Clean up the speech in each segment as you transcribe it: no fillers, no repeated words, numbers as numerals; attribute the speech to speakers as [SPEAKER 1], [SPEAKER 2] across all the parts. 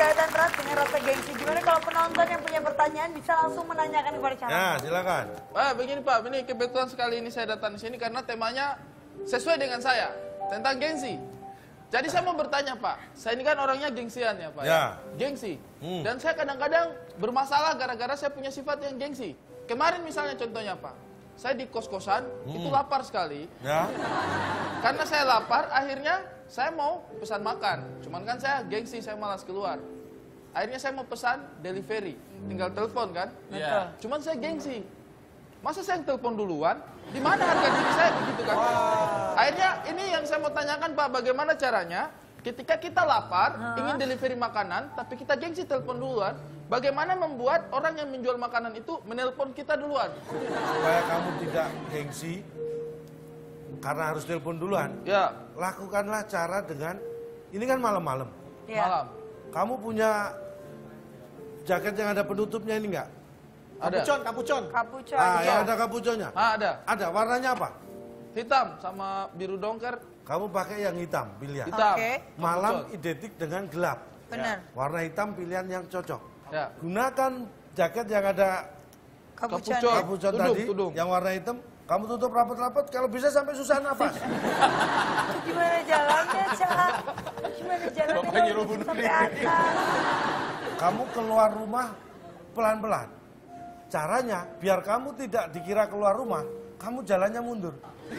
[SPEAKER 1] kelihatan berat dengan rasa gengsi. Gimana kalau penonton yang punya pertanyaan bisa langsung menanyakan kepada channel?
[SPEAKER 2] Ya, silakan.
[SPEAKER 3] Begini Pak, ini kebetulan sekali ini saya datang di sini karena temanya sesuai dengan saya, tentang gengsi. Jadi saya mau bertanya Pak, saya ini kan orangnya gengsian ya Pak ya. Gengsi. Dan saya kadang-kadang bermasalah gara-gara saya punya sifat yang gengsi. Kemarin misalnya contohnya Pak, saya di kos-kosan, itu lapar sekali.
[SPEAKER 2] Ya.
[SPEAKER 3] Karena saya lapar, akhirnya saya mau pesan makan. Cuman kan saya gengsi, saya malas keluar. Akhirnya saya mau pesan delivery, tinggal telepon kan. Cuman saya gengsi. Masa saya yang telepon duluan? Di mana harga diri saya begitu kan? Akhirnya ini yang saya mau tanyakan Pak, bagaimana caranya ketika kita lapar, ingin delivery makanan, tapi kita gengsi telepon duluan, bagaimana membuat orang yang menjual makanan itu menelpon kita duluan?
[SPEAKER 2] Supaya kamu tidak gengsi, karena harus telepon duluan.
[SPEAKER 3] Ya.
[SPEAKER 2] Lakukanlah cara dengan, ini kan malam-malam.
[SPEAKER 3] Malam.
[SPEAKER 2] Kamu punya jaket yang ada penutupnya ini enggak?
[SPEAKER 3] Ada.
[SPEAKER 1] Kapucon.
[SPEAKER 2] Yang ada kapuconnya?
[SPEAKER 3] Ada.
[SPEAKER 2] Ada, warnanya apa?
[SPEAKER 3] Hitam sama biru dongker.
[SPEAKER 2] Kamu pakai yang hitam, pilihan.
[SPEAKER 3] Hitam.
[SPEAKER 2] Malam identik dengan gelap.
[SPEAKER 1] Benar.
[SPEAKER 2] Warna hitam pilihan yang cocok.
[SPEAKER 3] Ya.
[SPEAKER 2] Gunakan jaket yang ada kapucon tadi, yang warna hitam. Kamu tutup rapat-rapat, kalau bisa sampai susah nafas.
[SPEAKER 1] Gimana jalannya, Cak? Gimana jalannya kalau sampai atas?
[SPEAKER 2] Kamu keluar rumah pelan-pelan. Caranya, biar kamu tidak dikira keluar rumah, kamu jalannya mundur.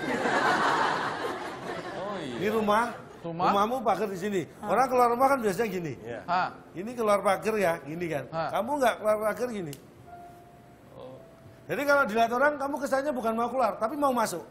[SPEAKER 2] Ini rumahmu pagar di sini. Orang keluar rumah kan biasanya gini. Ini keluar pagar ya, gini kan. Kamu nggak keluar pagar gini. Jadi kalau dilihat orang, kamu kesannya bukan mau keluar, tapi mau masuk.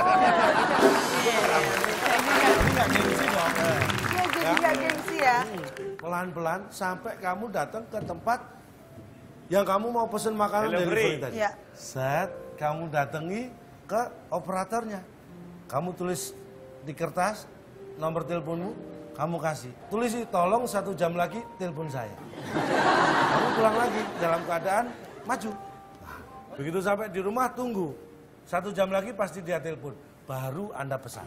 [SPEAKER 2] Ini nggak gengsi dong.
[SPEAKER 1] Iya, jadi nggak gengsi ya.
[SPEAKER 2] Pelan-pelan sampai kamu datang ke tempat yang kamu mau pesen makanan delivery tadi. Set, kamu datangi ke operatornya. Kamu tulis di kertas nomor teleponmu, kamu kasih. Tulis, tolong 1 jam lagi telepon saya. Kamu pulang lagi dalam keadaan maju. Begitu sampai di rumah, tunggu. 1 jam lagi pasti dia telepon. Baru Anda pesan.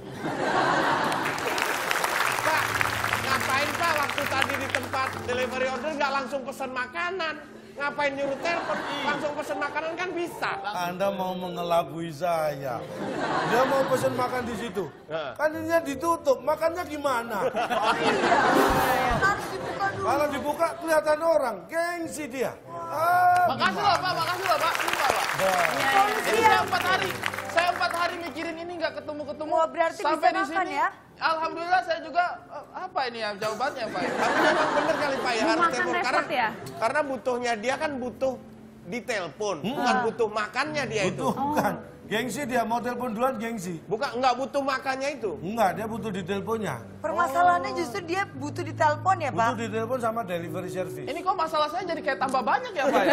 [SPEAKER 4] Pak, ngapain Pak waktu tadi di tempat delivery order nggak langsung pesan makanan? Ngapain nyuruh telepon? Langsung pesan makanan kan bisa.
[SPEAKER 2] Anda mau mengelabui saya. Dia mau pesan makan di situ. Kan ininya ditutup, makannya gimana?
[SPEAKER 1] Harus dibuka dulu.
[SPEAKER 2] Kalau dibuka kelihatan orang, gengsi dia.
[SPEAKER 3] Makasih loh Pak, makasih loh Pak. Ini Pak. Ini saya 4 hari mikirin ini nggak ketemu-ketemu.
[SPEAKER 1] Oh, berarti
[SPEAKER 3] sampai
[SPEAKER 1] bisa
[SPEAKER 3] di
[SPEAKER 1] makan
[SPEAKER 3] sini.
[SPEAKER 1] ya?
[SPEAKER 3] Alhamdulillah saya juga, apa ini ya jawabannya Pak?
[SPEAKER 4] Tapi memang bener kali Pak ya, harus telepon.
[SPEAKER 5] Ya?
[SPEAKER 4] Karena butuhnya dia kan butuh ditelepon, bukan butuh makannya dia itu.
[SPEAKER 2] Bukan. Gengsi dia, mau telepon duluan gengsi.
[SPEAKER 4] Bukan, nggak butuh makannya itu.
[SPEAKER 2] Enggak, dia butuh diteleponnya.
[SPEAKER 1] Permasalahannya justru dia butuh ditelepon ya, Pak?
[SPEAKER 2] Butuh ditelepon sama delivery service.
[SPEAKER 3] Ini kok masalah saya jadi kayak tambah banyak ya Pak ya?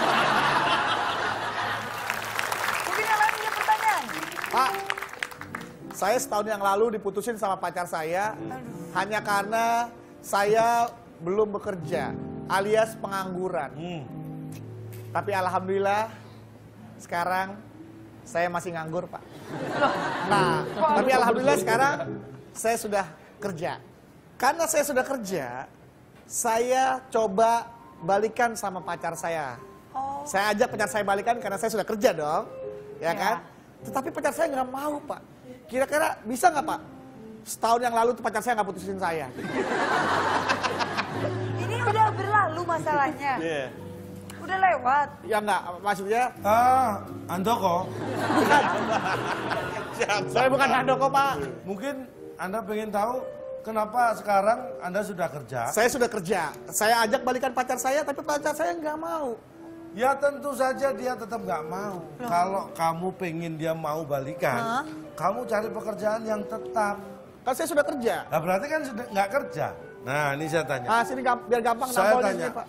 [SPEAKER 1] Mungkin yang lain punya pertanyaan?
[SPEAKER 6] Pak, saya setahun yang lalu diputusin sama pacar saya hanya karena saya belum bekerja, alias pengangguran. Tapi alhamdulillah sekarang saya masih nganggur, Pak. Nah, tapi alhamdulillah sekarang saya sudah kerja. Karena saya sudah kerja, saya coba balikan sama pacar saya. Saya ajak pacar saya balikan karena saya sudah kerja dong, ya kan? Tetapi pacar saya nggak mau, Pak. Kira-kira bisa nggak, Pak? Setahun yang lalu tuh pacar saya nggak putusin saya.
[SPEAKER 1] Ini udah berlalu masalahnya. Udah lewat.
[SPEAKER 6] Ya nggak, maksudnya.
[SPEAKER 2] Andoko.
[SPEAKER 6] Saya bukan Handoko, Pak.
[SPEAKER 2] Mungkin Anda pengen tahu kenapa sekarang Anda sudah kerja.
[SPEAKER 6] Saya sudah kerja. Saya ajak balikan pacar saya, tapi pacar saya nggak mau.
[SPEAKER 2] Ya tentu saja dia tetap nggak mau. Kalau kamu pengen dia mau balikan, kamu cari pekerjaan yang tetap.
[SPEAKER 6] Kan saya sudah kerja.
[SPEAKER 2] Nah berarti kan sudah nggak kerja. Nah ini saya tanya.
[SPEAKER 6] Sini biar gampang
[SPEAKER 2] Saya
[SPEAKER 6] nampolnya
[SPEAKER 2] tanya.
[SPEAKER 6] sini, Pak.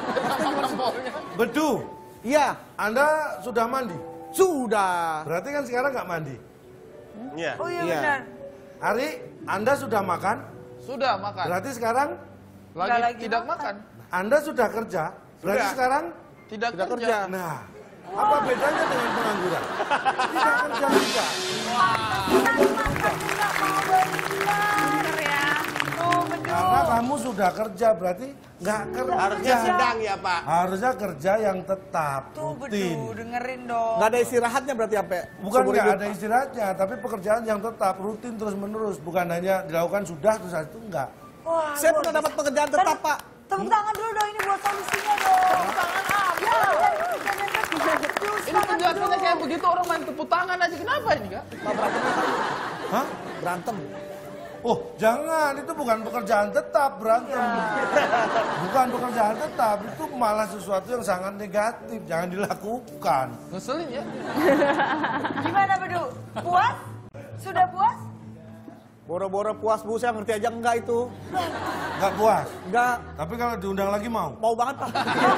[SPEAKER 2] Bedu,
[SPEAKER 6] Iya,
[SPEAKER 2] Anda sudah mandi?
[SPEAKER 6] sudah.
[SPEAKER 2] Berarti kan sekarang nggak mandi.
[SPEAKER 4] Iya.
[SPEAKER 1] Oh iya
[SPEAKER 6] Iya.
[SPEAKER 1] benar.
[SPEAKER 2] Hari, Anda sudah makan?
[SPEAKER 3] Sudah makan.
[SPEAKER 2] Berarti sekarang
[SPEAKER 3] Lagi tidak makan.
[SPEAKER 2] Anda sudah kerja? Berarti
[SPEAKER 4] Sudah.
[SPEAKER 2] sekarang?
[SPEAKER 3] Tidak
[SPEAKER 6] Tidak
[SPEAKER 3] kerja.
[SPEAKER 6] kerja.
[SPEAKER 2] Nah, apa bedanya dengan pengangguran? Tidak kerja juga.
[SPEAKER 1] Makan juga mau balikan.
[SPEAKER 5] Bener ya.
[SPEAKER 1] Tuh, betul.
[SPEAKER 2] Karena kamu sudah kerja, berarti nggak kerja.
[SPEAKER 4] Harusnya sedang ya Pak.
[SPEAKER 2] Harusnya kerja yang tetap,
[SPEAKER 1] Tuh
[SPEAKER 2] rutin.
[SPEAKER 1] Bedu, dengerin dong.
[SPEAKER 6] Nggak ada istirahatnya berarti sampai
[SPEAKER 2] Bukan
[SPEAKER 6] seumur
[SPEAKER 2] nggak
[SPEAKER 6] hidup.
[SPEAKER 2] ada istirahatnya, tapi pekerjaan yang tetap, rutin terus-menerus. Bukan hanya dilakukan sudah, terus itu enggak.
[SPEAKER 1] Wah,
[SPEAKER 6] Saya
[SPEAKER 1] luar
[SPEAKER 6] pernah dapat
[SPEAKER 1] biasa.
[SPEAKER 6] pekerjaan tetap, Pak.
[SPEAKER 1] Tepuk tangan dulu dong, ini buat solusinya dong. Tepuk tangan ya.
[SPEAKER 3] Ini penjelasannya kayak begitu, orang main tepuk tangan aja. Kenapa ini, Kak?
[SPEAKER 6] Pak, berantemnya kali.
[SPEAKER 2] Hah?
[SPEAKER 6] Berantem.
[SPEAKER 2] Oh, jangan, itu bukan pekerjaan tetap, berantem. Bukan pekerjaan tetap, itu malah sesuatu yang sangat negatif, jangan dilakukan.
[SPEAKER 3] Ngeselin ya.
[SPEAKER 1] Gimana Bedu? Puas? Sudah puas?
[SPEAKER 6] Boro-boro puas Bu, saya ngerti aja enggak itu.
[SPEAKER 2] Nggak puas,
[SPEAKER 6] Enggak,
[SPEAKER 2] tapi kalau diundang lagi mau.
[SPEAKER 6] mau banget Pak.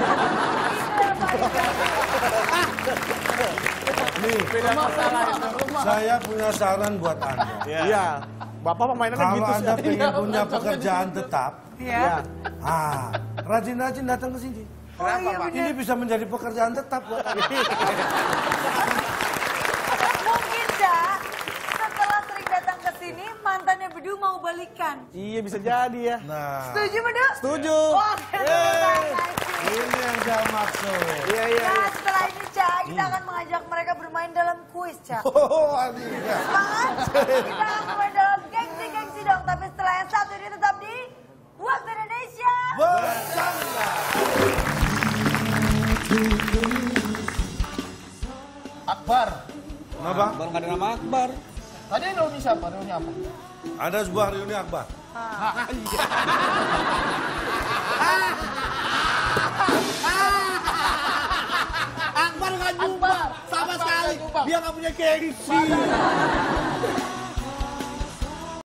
[SPEAKER 2] Nih, saya punya saran buat Anda.
[SPEAKER 6] Iya. Bapak pemainan kan
[SPEAKER 2] Kalau
[SPEAKER 6] gitu
[SPEAKER 2] Anda
[SPEAKER 6] sih.
[SPEAKER 2] pengen punya pekerjaan tetap,
[SPEAKER 1] Iya.
[SPEAKER 2] rajin-rajin datang ke sini.
[SPEAKER 4] Kenapa Pak?
[SPEAKER 2] Ini bisa menjadi pekerjaan tetap buat Anda.
[SPEAKER 1] Mungkin Cak, setelah sering datang ke sini, mantannya Bedu mau balikan.
[SPEAKER 6] Iya bisa jadi ya.
[SPEAKER 2] Nah,
[SPEAKER 1] Setuju Bedu?
[SPEAKER 6] Setuju.
[SPEAKER 1] Wah,
[SPEAKER 2] ini yang saya maksud.
[SPEAKER 6] Iya iya.
[SPEAKER 1] Nah, setelah ini Cak, kita akan mengajak mereka bermain dalam kuis Cak.
[SPEAKER 2] Oh, Adika.
[SPEAKER 1] Semangat, kita akan bermain dalam gengsi-gengsi dong. Tapi setelah yang satu ini tetap di Waktu Indonesia.
[SPEAKER 2] Bercanda.
[SPEAKER 3] Akbar.
[SPEAKER 2] Kenapa?
[SPEAKER 6] Baru nggak ada nama Akbar.
[SPEAKER 3] Tadi reuni siapa? Reuni apa?
[SPEAKER 2] Ada sebuah reuni akbar.
[SPEAKER 6] Akbar nggak jumpa sama sekali. Dia nggak punya gengsi.